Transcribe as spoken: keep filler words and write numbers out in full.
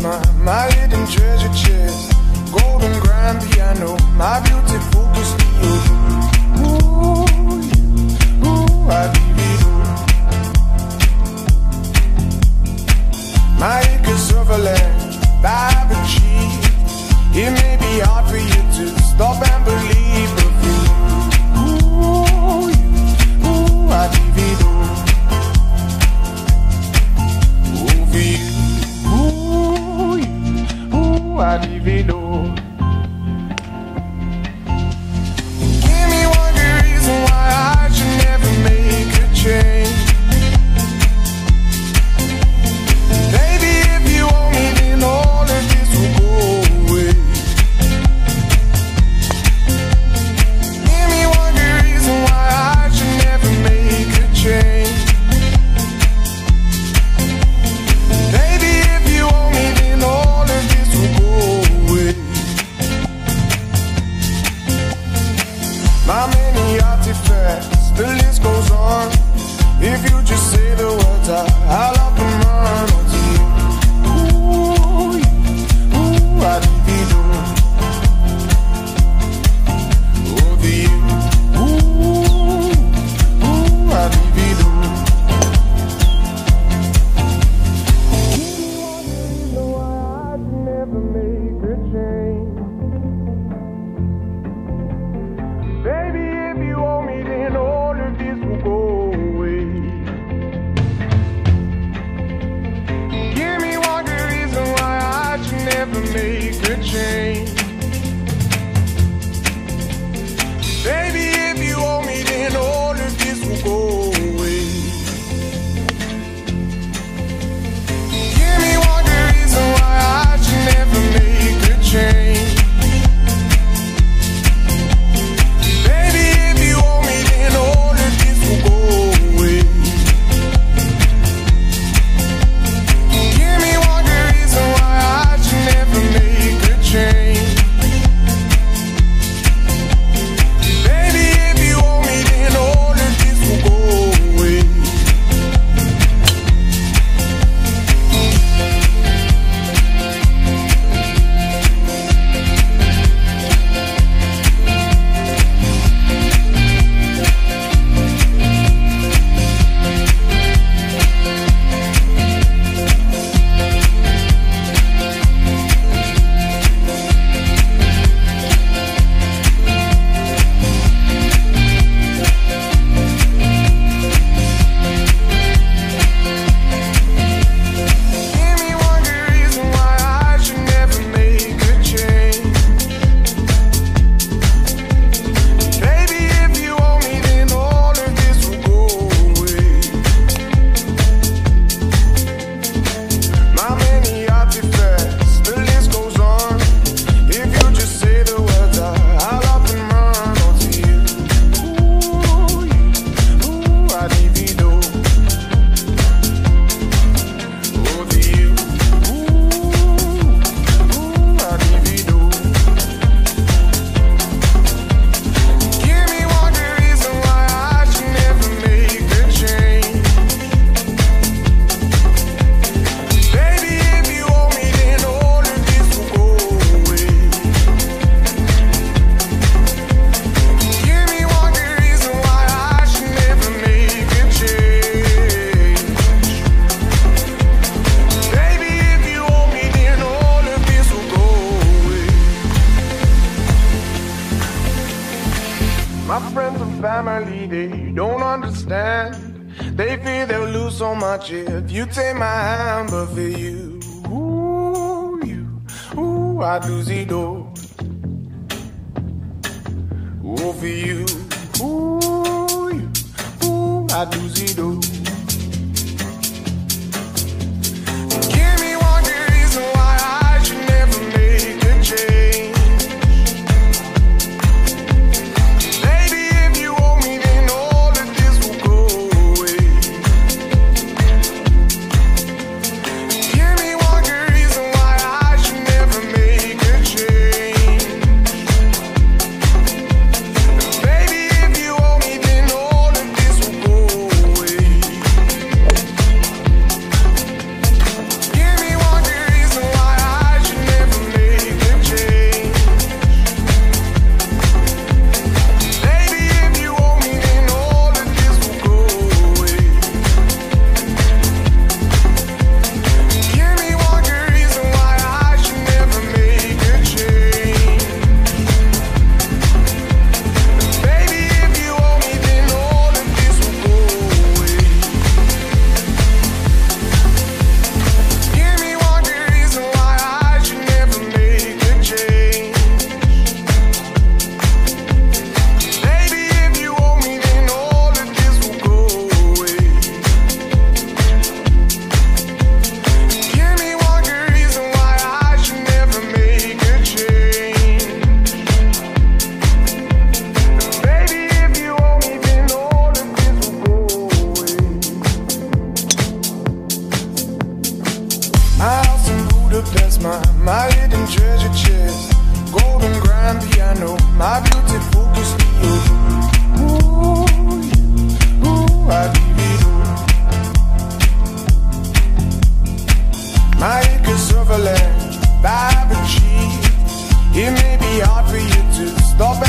my, my hidden treasure chest, golden grand piano, my beauty focus. Ooh, ooh, I leave it all. My acres of a land I've achieved. It may be hard for you to stop and believe, but for you, ooh, ooh, I leave it all. Ooh, for you, ooh, ooh, I leave it all. Give me one good reason why I should never make a change. Baby, if you owe me, then all of this will go away. Give me one good reason why I should never make a change. Baby, if you owe me, then all of this will go away. My many artifacts, the list goes on. If you just say the words, I, I'll up and run onto you. Ooh, ooh, I leave it all. Over you. Ooh, ooh, I leave it all. Give me one reason why I should never make a change. Baby, if you owe me, then all of this will go away. Give me one good reason why I should never make a change. Baby, if you owe me, then all of this will go away. Give me one good reason why I should never make a change. Baby, if you owe me, then all of this will go away. Give me one good reason why I should never make a change. Baby, if you owe me, then all of this will go away. Give me one good reason why I should never make a change. Baby, if you owe me, then all of this will go away. My many artifacts, the list goes on. If you just say the words, I, I'll up and run onto you. Ooh, ooh, I leave it all. Over you. Ooh, ooh, I leave it all. Give me one good reason why I should never make a change. Baby, if you owe me, then all of this will go away. Give me one good reason why I should never make a change. Baby, if you owe me, then all of this will go away. My friends and family, they don't understand. They fear they'll lose so much if you take my hand, but for you, ooh, you, ooh, I'd lose it all. Ooh, for you, ooh, you, ooh, I'd lose it all. Give me one good reason why I should never make a change. Baby, if you owe me, then all of this will go away. Give me one good reason why I should never make a change. Baby, if you owe me, then all of this will go away. My house in Budapest, my, my hidden treasure chest, golden grand piano, my beauty focus to you. Ooh, you, ooh, I give it all. My acres of land, vibrant cheese. It may be hard for you to stop